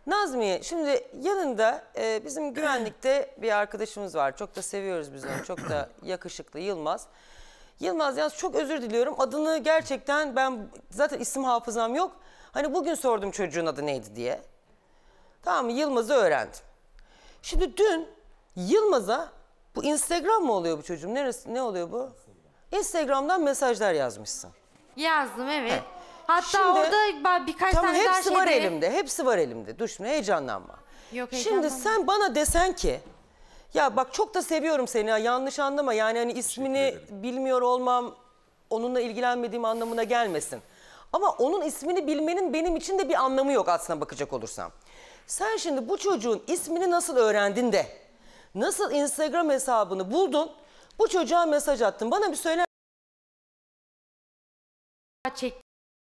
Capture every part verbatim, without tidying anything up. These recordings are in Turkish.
Nazmiye, şimdi yanında e, bizim güvenlikte bir arkadaşımız var. Çok da seviyoruz biz onu. Çok da yakışıklı Yılmaz. Yılmaz yalnız çok özür diliyorum. Adını gerçekten ben zaten isim hafızam yok. Hani bugün sordum çocuğun adı neydi diye. Tamam mı? Yılmaz'ı öğrendim. Şimdi dün Yılmaz'a bu Instagram mı oluyor bu çocuğum? Neresi, ne oluyor bu? Instagram'dan mesajlar yazmışsın. Yazdım evet. He. Hatta Şimdi, orada birkaç tamam, tane daha hepsi şey var de... elimde. Hepsi var elimde. Dur şimdi heyecanlanma. Yok, şimdi sen bana desen ki ya bak çok da seviyorum seni ya, yanlış anlama yani hani ismini bilmiyor olmam onunla ilgilenmediğim anlamına gelmesin. Ama onun ismini bilmenin benim için de bir anlamı yok aslına bakacak olursam. Sen şimdi bu çocuğun ismini nasıl öğrendin de nasıl Instagram hesabını buldun, bu çocuğa mesaj attın, bana bir söyler. Çek.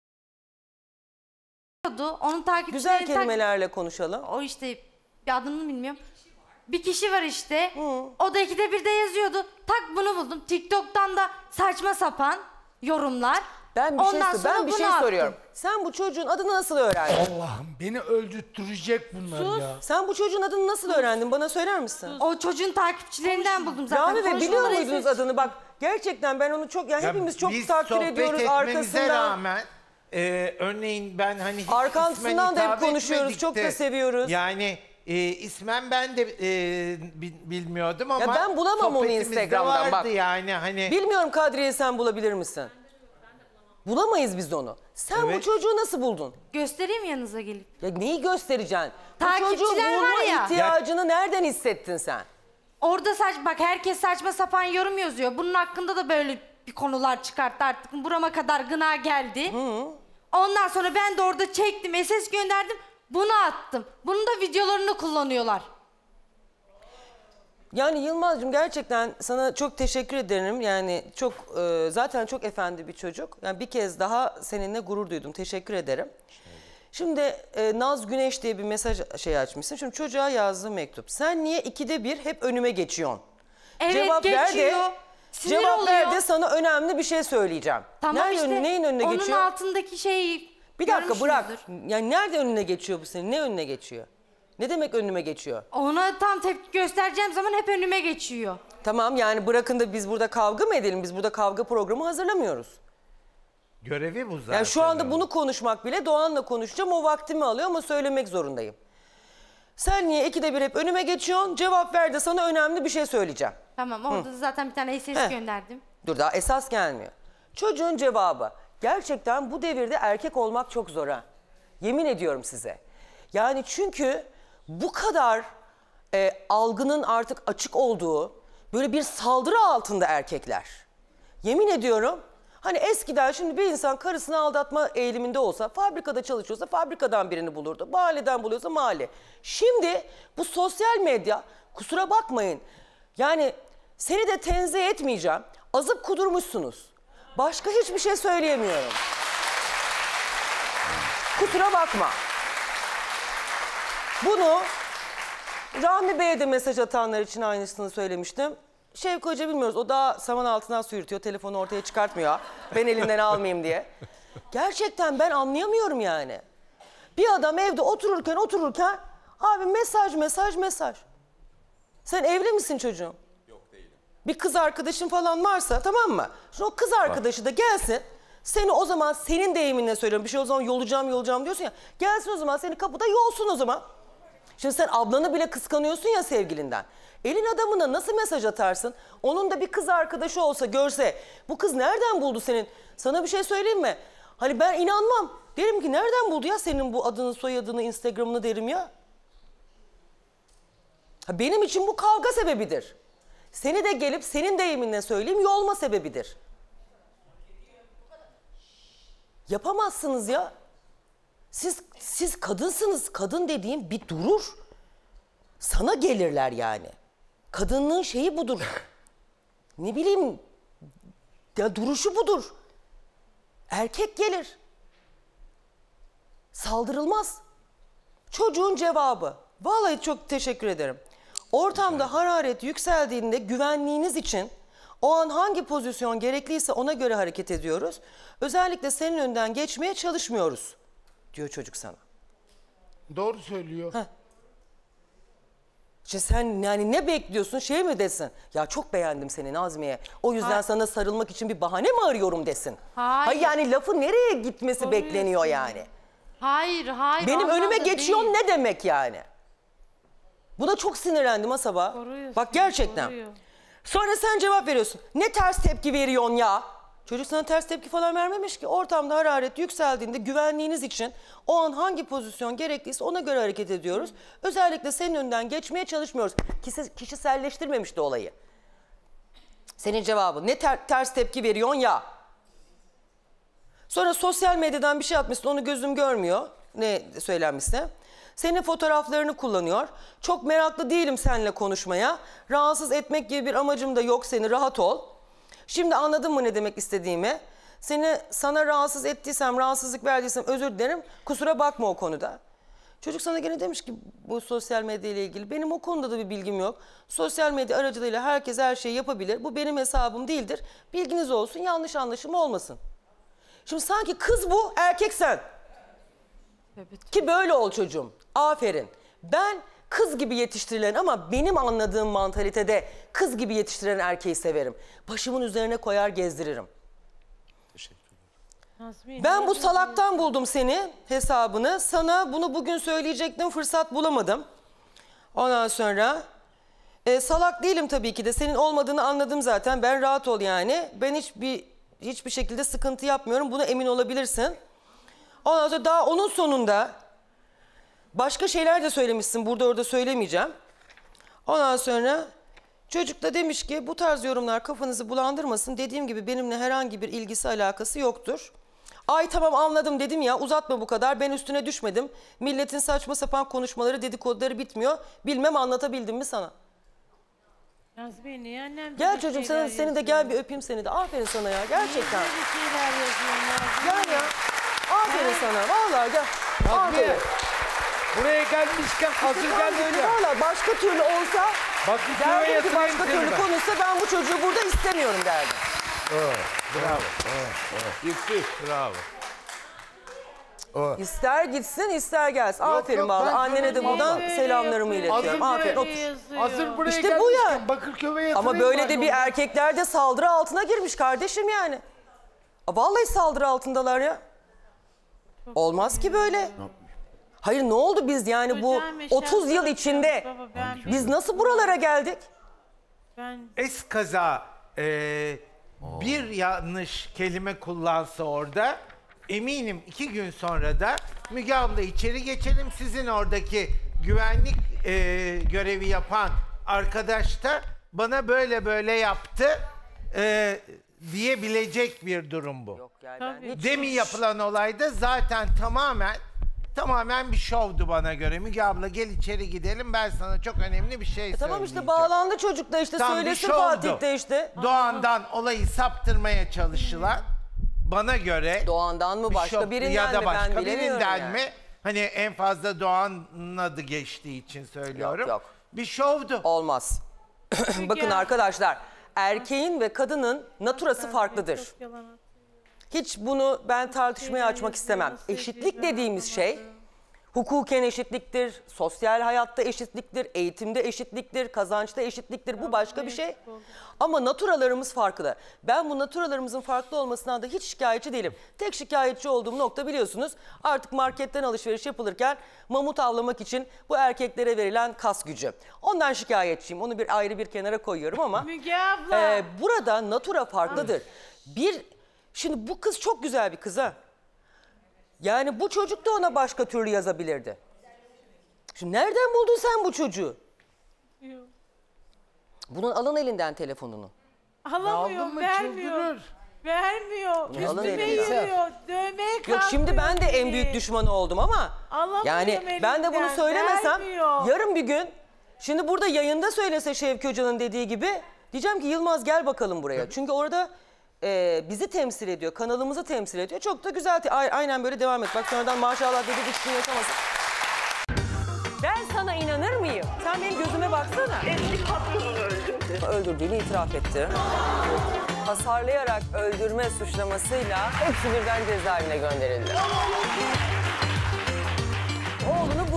Onun takipçileri... Güzel kelimelerle konuşalım. O işte bir adını bilmiyorum. Bir kişi var işte. Hı. O da ikide bir de yazıyordu. Tak bunu buldum. TikTok'tan da saçma sapan yorumlar. Ben bir Ondan şey, ben bir şey attım. soruyorum. Sen bu çocuğun adını nasıl öğrendin? Allah'ım beni öldürtecek bunlar Sus. ya. Sen bu çocuğun adını nasıl öğrendin? Bana söyler misin? O çocuğun takipçilerinden buldum zaten. Rami Bey biliyor Konuşmaları muydunuz izledim. adını? Bak gerçekten ben onu çok, yani Ya hepimiz çok biz takdir ediyoruz arkasından. rağmen e, örneğin ben hani hiç arkasından da hep hitap konuşuyoruz, çok da de, seviyoruz. Yani e, ismen ben de e, bilmiyordum ama ya ben bulamam onu Instagram'dan bak. Yani hani. Bilmiyorum Kadriye, sen bulabilir misin? Bulamayız biz onu. Sen evet. bu çocuğu nasıl buldun? Göstereyim yanınıza gelip. Ya neyi göstereceksin? Takipçiler bu çocuğu bulma var ya. ihtiyacını ya. nereden hissettin sen? Orada saç bak herkes saçma sapan yorum yazıyor. Bunun hakkında da böyle bir konular çıkarttı artık. Burama kadar gına geldi. Hı. Ondan sonra ben de orada çektim, S S gönderdim. Bunu attım. Bunun da videolarını kullanıyorlar. Yani Yılmaz'cığım gerçekten sana çok teşekkür ederim. Yani çok e, zaten çok efendi bir çocuk. Yani bir kez daha seninle gurur duydum. Teşekkür ederim. Şimdi e, Naz Güneş diye bir mesaj şey açmışsın. Şimdi çocuğa yazdığı mektup. Sen niye ikide bir hep önüme geçiyorsun? Evet cevap geçiyor. Ver de, Sinir cevap oluyor. ver de sana önemli bir şey söyleyeceğim. Tamam nerede, işte neyin önüne onun geçiyor? altındaki şeyi bir dakika bırak. Yani nerede önüne geçiyor bu senin? Ne önüne geçiyor? Ne demek önüme geçiyor? Ona tam tepki göstereceğim zaman hep önüme geçiyor. Tamam yani bırakın da biz burada kavga mı edelim? Biz burada kavga programı hazırlamıyoruz. Görevi bu zaten. Yani şu anda bunu konuşmak bile, Doğan'la konuşacağım, o vaktimi alıyor ama söylemek zorundayım. Sen niye ikide bir hep önüme geçiyorsun? Cevap ver de sana önemli bir şey söyleyeceğim. Tamam orada Hı. zaten bir tane S S Heh. gönderdim. Dur daha esas gelmiyor. Çocuğun cevabı. Gerçekten bu devirde erkek olmak çok zor ha. Yemin ediyorum size. Yani çünkü bu kadar e, algının artık açık olduğu böyle bir saldırı altında erkekler. Yemin ediyorum. Hani eskiden şimdi bir insan karısını aldatma eğiliminde olsa, fabrikada çalışıyorsa fabrikadan birini bulurdu. Mahalleden buluyorsa mahalle. Şimdi bu sosyal medya, kusura bakmayın. Yani seni de tenzih etmeyeceğim. Azıp kudurmuşsunuz. Başka hiçbir şey söyleyemiyorum. Kusura bakma. Bunu Rahmi Bey'e de mesaj atanlar için aynısını söylemiştim. Şevki Hoca bilmiyoruz. O daha saman altından su yürütüyor. Telefonu ortaya çıkartmıyor. Ben elinden almayayım diye. Gerçekten ben anlayamıyorum yani. Bir adam evde otururken otururken abi mesaj mesaj mesaj. Sen evli misin çocuğum? Yok değilim. Bir kız arkadaşın falan varsa tamam mı? Şimdi o kız arkadaşı da gelsin. Seni o zaman senin deyiminle söylüyorum. Bir şey o zaman yolacağım yolacağım diyorsun ya. Gelsin o zaman seni kapıda yolsun o zaman. Şimdi sen ablanı bile kıskanıyorsun ya sevgilinden. Elin adamına nasıl mesaj atarsın? Onun da bir kız arkadaşı olsa görse bu kız nereden buldu senin? Sana bir şey söyleyeyim mi? Hani ben inanmam. Derim ki nereden buldu ya senin bu adını, soyadını, Instagram'ını derim ya. Benim için bu kavga sebebidir. Seni de gelip senin deyiminle söyleyeyim yolma sebebidir. Yapamazsınız ya. Siz, siz kadınsınız. Kadın dediğim bir durur. Sana gelirler yani. Kadınlığın şeyi budur. Ne bileyim, ya duruşu budur. Erkek gelir. Saldırılmaz. Çocuğun cevabı. Vallahi çok teşekkür ederim. Ortamda hararet yükseldiğinde güvenliğiniz için o an hangi pozisyon gerekliyse ona göre hareket ediyoruz. Özellikle senin önden geçmeye çalışmıyoruz diyor çocuk sana. Doğru söylüyor. Heh. İşte sen yani ne bekliyorsun, şey mi desin? Ya çok beğendim seni Nazmiye. O yüzden Hayır. sana sarılmak için bir bahane mi arıyorum desin? Hayır. Yani lafı nereye gitmesi Doğru bekleniyor diyorsun. yani? Hayır hayır. Benim anlamda önüme geçiyor değil. ne demek yani? Buna çok sinirlendim ha sabah. Koruyorsun, Bak gerçekten. koruyor. Sonra sen cevap veriyorsun. Ne ters tepki veriyorsun ya? Çocuk sana ters tepki falan vermemiş ki. Ortamda hararet yükseldiğinde güvenliğiniz için o an hangi pozisyon gerekliyse ona göre hareket ediyoruz. Özellikle senin önünden geçmeye çalışmıyoruz. Kişi, kişiselleştirmemiş de olayı. Senin cevabın ne ter- ters tepki veriyorsun ya? Sonra sosyal medyadan bir şey atmışsın, onu gözüm görmüyor. Ne söylenmişse. Senin fotoğraflarını kullanıyor. Çok meraklı değilim seninle konuşmaya. Rahatsız etmek gibi bir amacım da yok seni, rahat ol. Şimdi anladın mı ne demek istediğimi? Seni sana rahatsız ettiysem, rahatsızlık verdiysem özür dilerim. Kusura bakma o konuda. Çocuk sana gene demiş ki bu sosyal medya ile ilgili. Benim o konuda da bir bilgim yok. Sosyal medya aracılığıyla herkes her şeyi yapabilir. Bu benim hesabım değildir. Bilginiz olsun, yanlış anlaşılma olmasın. Şimdi sanki kız bu, erkek sen. Evet. Ki böyle ol çocuğum. Aferin. Ben kız gibi yetiştirilen ama benim anladığım mantalitede kız gibi yetiştirilen erkeği severim. Başımın üzerine koyar gezdiririm. Nazmiye, Ben bu niye salaktan buldum seni, hesabını. Sana bunu bugün söyleyecektim, fırsat bulamadım. Ondan sonra e, salak değilim tabii ki de. Senin olmadığını anladım zaten. Ben rahat ol yani. Ben hiçbir hiçbir şekilde sıkıntı yapmıyorum. Buna emin olabilirsin. Ondan sonra daha onun sonunda başka şeyler de söylemişsin. Burada orada söylemeyeceğim. Ondan sonra çocuk da demiş ki bu tarz yorumlar kafanızı bulandırmasın. Dediğim gibi benimle herhangi bir ilgisi alakası yoktur. Ay tamam anladım dedim ya, uzatma bu kadar, ben üstüne düşmedim. Milletin saçma sapan konuşmaları, dedikoduları bitmiyor. Bilmem anlatabildim mi sana? Nazmiye niye annem Gel böyle çocuğum şeyler sana, seni de gel bir öpeyim seni de. Aferin sana ya gerçekten. Niye böyle şeyler yazıyorsun Nazmiye? Gel ya. Aferin sana vallahi gel. Nazmiye, Aferin. buraya gelmişken hazır Ben geldik böyle ya. vallahi başka türlü olsa, Bak bir köye derdim ki yatırayım başka seni türlü ben. konuşsa ben bu çocuğu burada istemiyorum derdim. Bravo. Gitti. Bravo. İster gitsin ister gelsin. Aferin yok, vallahi. ben Annene de söyleyeyim. buradan Böyle selamlarımı yapıyor. iletiyorum. Hazır Aferin otur. Yazıyor. Hazır buraya İşte bu gelmişken ya. Bakırköy'e yatırayım. Ama böyle de bari bir onu. erkekler de saldırı altına girmiş kardeşim yani. Aa, vallahi saldırı altındalar ya. Olmaz ki böyle. Hayır ne oldu biz yani bu Hocam, yaşam otuz yıl tabii içinde baba, ben- biz nasıl buralara geldik? Ben Eskaza e, bir yanlış kelime kullansa orada eminim iki gün sonra da Müge abla içeri geçelim, sizin oradaki güvenlik e, görevi yapan arkadaş da bana böyle böyle yaptı e, diyebilecek bir durum bu. Yok yani Tabii. ben hiç... Demin yapılan olayda zaten tamamen tamamen bir şovdu bana göre. Müge abla gel içeri gidelim, ben sana çok önemli bir şey söyleyeceğim. Tamam işte bağlandı çocuk da işte Tam bir söylesin şovdu. Fatih de işte. Doğan'dan olayı saptırmaya çalışılan bana göre Doğan'dan mı bir başka şov- birinden ya da mi başka ben bilemiyorum birinden yani. mi? Hani en fazla Doğan'ın adı geçtiği için söylüyorum. Yok, yok. Bir şovdu. Olmaz. Bakın ya. arkadaşlar, erkeğin ve kadının naturası farklıdır. çok yalan atıyor. Hiç bunu ben tartışmaya şeyler açmak istemem. yazıyor, Eşitlik sevgililer dediğimiz falan şey hukuken eşitliktir, sosyal hayatta eşitliktir, eğitimde eşitliktir, kazançta eşitliktir. Bu başka bir şey. Ama naturalarımız farklı. Ben bu naturalarımızın farklı olmasından da hiç şikayetçi değilim. Tek şikayetçi olduğum nokta biliyorsunuz artık marketten alışveriş yapılırken mamut avlamak için bu erkeklere verilen kas gücü. Ondan şikayetçiyim. Onu bir ayrı bir kenara koyuyorum ama Müge abla. e, burada natura farklıdır. Bir şimdi bu kız çok güzel bir kız ha. Yani bu çocuk da ona başka türlü yazabilirdi. Şimdi nereden buldun sen bu çocuğu? Yok. Bunun alın elinden telefonunu. Alamıyor, Aldın mı vermiyor. çıldırır. Vermiyor. alın Üstüme elinden. yürüyor. Dövmeye Yok kalkıyor şimdi ben de en beni. büyük düşmanı oldum ama Alamıyorum yani ben de bunu elinden, söylemesem vermiyor. yarın bir gün şimdi burada yayında söylese Şevki Hoca'nın dediği gibi diyeceğim ki Yılmaz gel bakalım buraya. Çünkü orada e, bizi temsil ediyor, kanalımızı temsil ediyor. Çok da güzel. A- aynen böyle devam et. Bak sonradan maşallah dedi hiç gün yaşamasın. Ben sana inanır mıyım? Sen benim gözüme baksana. Eski patronunu öldürdü. Öldürdüğünü itiraf etti. Hasarlayarak öldürme suçlamasıyla hepsi birden cezaevine gönderildi. Oğlunu